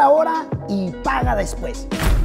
Compra ahora y paga después.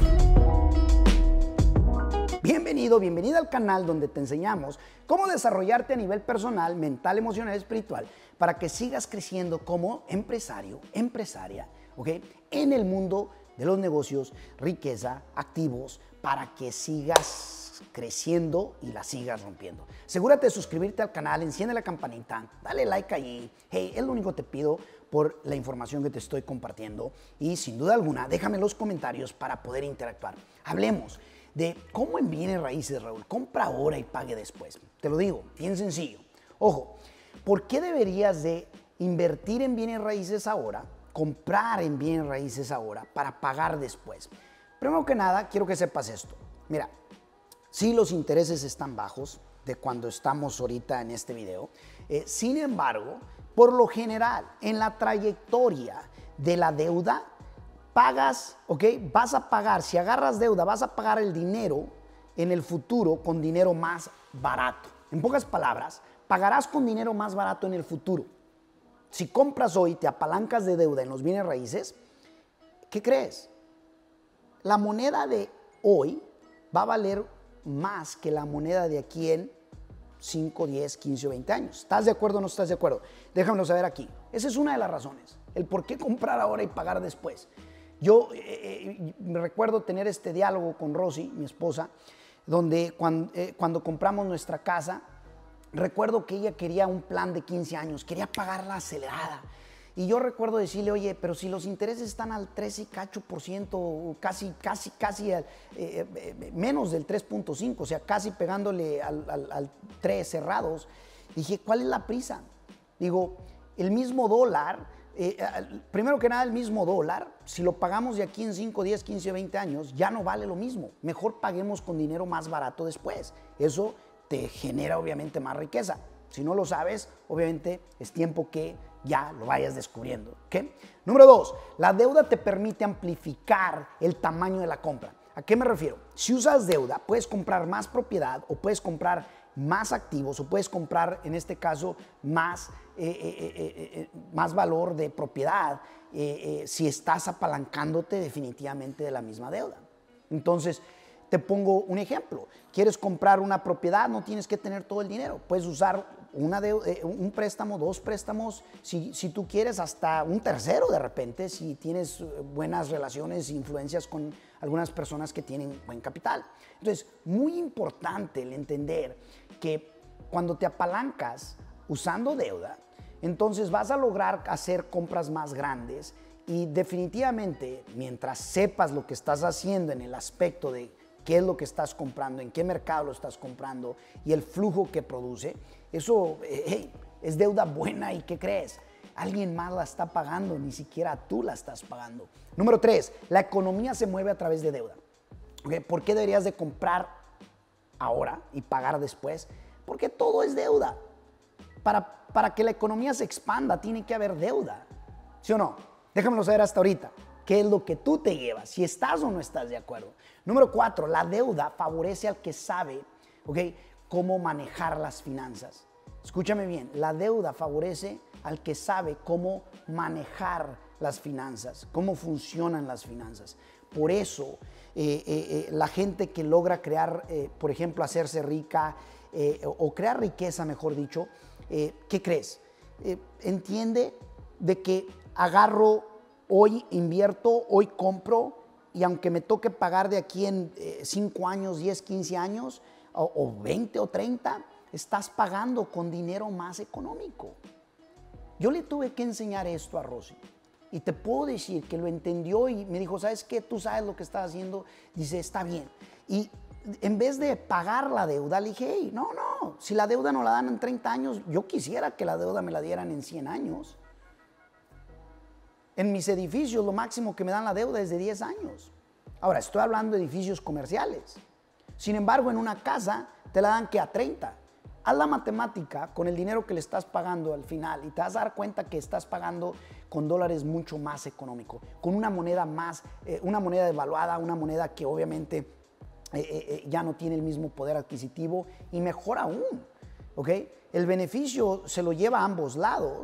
Bienvenido, bienvenida al canal donde te enseñamos cómo desarrollarte a nivel personal, mental, emocional y espiritual para que sigas creciendo como empresario, empresaria, ¿ok? En el mundo de los negocios, riqueza, activos, para que sigas creciendo y la sigas rompiendo. Asegúrate de suscribirte al canal, enciende la campanita, dale like allí. Hey, es lo único que te pido por la información que te estoy compartiendo y sin duda alguna déjame en los comentarios para poder interactuar. Hablemos de cómo en bienes raíces, Raúl, compra ahora y pague después. Te lo digo, bien sencillo. Ojo, ¿por qué deberías de invertir en bienes raíces ahora, comprar en bienes raíces ahora para pagar después? Primero que nada, quiero que sepas esto. Mira, sí, los intereses están bajos de cuando estamos ahorita en este video. Sin embargo, por lo general, en la trayectoria de la deuda, pagas, ¿ok? Vas a pagar, si agarras deuda, vas a pagar el dinero en el futuro con dinero más barato. En pocas palabras, pagarás con dinero más barato en el futuro. Si compras hoy, te apalancas de deuda en los bienes raíces, ¿qué crees? La moneda de hoy va a valer más que la moneda de aquí en 5, 10, 15 o 20 años. ¿Estás de acuerdo o no estás de acuerdo? Déjamelo saber aquí. Esa es una de las razones, el por qué comprar ahora y pagar después. Yo me recuerdo tener este diálogo con Rosy, mi esposa, donde cuando compramos nuestra casa, recuerdo que ella quería un plan de 15 años, quería pagarla acelerada. Y yo recuerdo decirle, oye, pero si los intereses están al 13 y cacho por ciento, casi menos del 3.5, o sea, casi pegándole al 3 cerrados, dije, ¿cuál es la prisa? Digo, el mismo dólar, primero que nada el mismo dólar, si lo pagamos de aquí en 5, 10, 15 o 20 años, ya no vale lo mismo. Mejor paguemos con dinero más barato después. Eso te genera obviamente más riqueza. Si no lo sabes, obviamente es tiempo que ya lo vayas descubriendo, ¿ok? Número 2, la deuda te permite amplificar el tamaño de la compra. ¿A qué me refiero? Si usas deuda, puedes comprar más propiedad o puedes comprar más activos o puedes comprar, en este caso, más valor de propiedad si estás apalancándote definitivamente de la misma deuda. Entonces, te pongo un ejemplo. ¿Quieres comprar una propiedad? No tienes que tener todo el dinero. Puedes usar un préstamo, dos préstamos, si tú quieres, hasta un tercero de repente, si tienes buenas relaciones e influencias con algunas personas que tienen buen capital. Entonces, muy importante el entender que cuando te apalancas usando deuda, entonces vas a lograr hacer compras más grandes y definitivamente, mientras sepas lo que estás haciendo en el aspecto de qué es lo que estás comprando, en qué mercado lo estás comprando y el flujo que produce, eso es deuda buena. ¿Y qué crees? Alguien más la está pagando, ni siquiera tú la estás pagando. Número 3, la economía se mueve a través de deuda. ¿Okay? ¿Por qué deberías de comprar ahora y pagar después? Porque todo es deuda. Para que la economía se expanda, tiene que haber deuda. ¿Sí o no? Déjamelo saber hasta ahorita. ¿Qué es lo que tú te llevas? Si estás o no estás de acuerdo. Número 4, la deuda favorece al que sabe, ¿ok?, cómo manejar las finanzas. Escúchame bien, la deuda favorece al que sabe cómo manejar las finanzas, cómo funcionan las finanzas. Por eso, la gente que logra crear, por ejemplo, hacerse rica o crear riqueza, mejor dicho, ¿qué crees? Entiende de que agarro, hoy invierto, hoy compro, y aunque me toque pagar de aquí en 5 años, 10, 15 años, o 20 o 30, estás pagando con dinero más económico. Yo le tuve que enseñar esto a Rosy y te puedo decir que lo entendió y me dijo, ¿sabes qué? Tú sabes lo que estás haciendo. Dice, está bien. Y en vez de pagar la deuda, le dije, hey, no, si la deuda no la dan en 30 años, yo quisiera que la deuda me la dieran en 100 años. En mis edificios lo máximo que me dan la deuda es de 10 años. Ahora, estoy hablando de edificios comerciales. Sin embargo, en una casa te la dan que a 30. Haz la matemática con el dinero que le estás pagando al final y te vas a dar cuenta que estás pagando con dólares mucho más económico, con una moneda una moneda devaluada, una moneda que obviamente ya no tiene el mismo poder adquisitivo y mejor aún, ¿ok? El beneficio se lo lleva a ambos lados,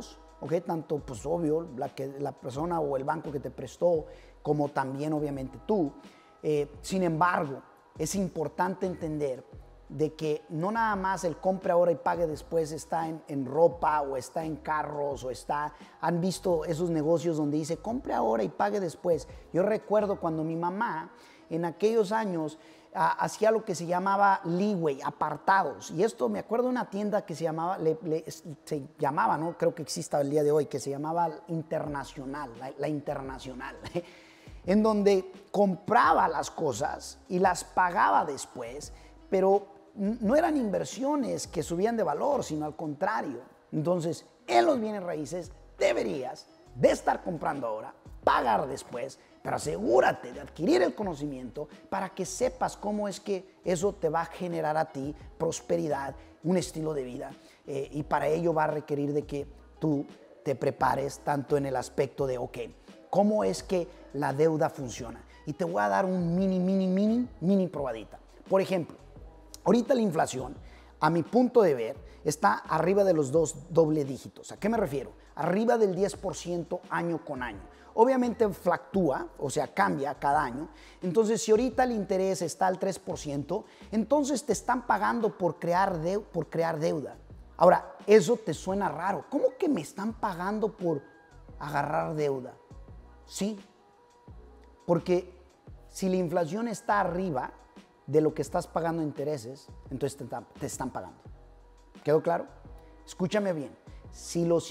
¿ok? Tanto, pues obvio, la persona o el banco que te prestó, como también obviamente tú. Sin embargo, es importante entender de que no nada más el compre ahora y pague después está en ropa o está en carros o han visto esos negocios donde dice compre ahora y pague después. Yo recuerdo cuando mi mamá en aquellos años hacía lo que se llamaba leeway, apartados. Y esto me acuerdo de una tienda que se llamaba, no creo que exista el día de hoy, que se llamaba Internacional, la Internacional, en donde compraba las cosas y las pagaba después, pero no eran inversiones que subían de valor, sino al contrario. Entonces, en los bienes raíces deberías de estar comprando ahora, pagar después, pero asegúrate de adquirir el conocimiento para que sepas cómo es que eso te va a generar a ti prosperidad, un estilo de vida. Y para ello va a requerir de que tú te prepares tanto en el aspecto de, ok, ¿cómo es que la deuda funciona? Y te voy a dar un mini probadita. Por ejemplo, ahorita la inflación, a mi punto de ver, está arriba de los doble dígitos. ¿A qué me refiero? Arriba del 10% año con año. Obviamente fluctúa, o sea, cambia cada año. Entonces, si ahorita el interés está al 3%, entonces te están pagando por crear deuda. Ahora, eso te suena raro. ¿Cómo que me están pagando por agarrar deuda? Sí, porque si la inflación está arriba de lo que estás pagando intereses, entonces te están pagando. ¿Quedó claro? Escúchame bien. Si los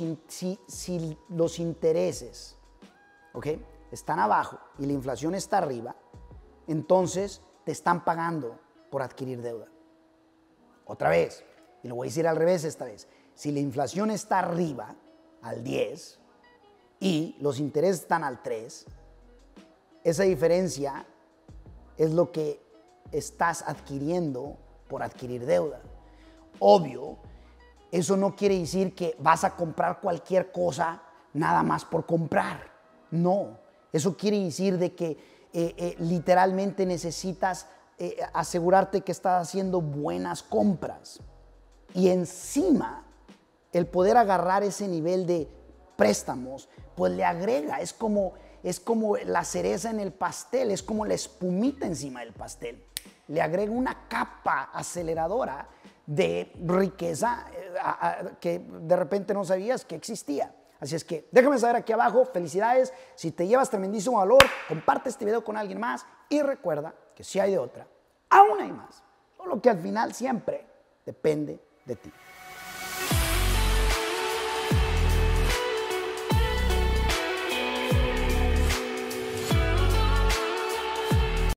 intereses, ¿ok?, están abajo y la inflación está arriba, entonces te están pagando por adquirir deuda. Otra vez, y lo voy a decir al revés esta vez. Si la inflación está arriba, al 10, y los intereses están al 3, esa diferencia es lo que estás adquiriendo por adquirir deuda. Obvio, eso no quiere decir que vas a comprar cualquier cosa nada más por comprar. No, eso quiere decir de que literalmente necesitas asegurarte que estás haciendo buenas compras. Y encima, el poder agarrar ese nivel de préstamos, pues le agrega, es como la cereza en el pastel, es como la espumita encima del pastel. Le agrega una capa aceleradora de riqueza que de repente no sabías que existía. Así es que déjame saber aquí abajo, felicidades, si te llevas tremendísimo valor, comparte este video con alguien más y recuerda que si hay de otra, aún hay más, solo que al final siempre depende de ti.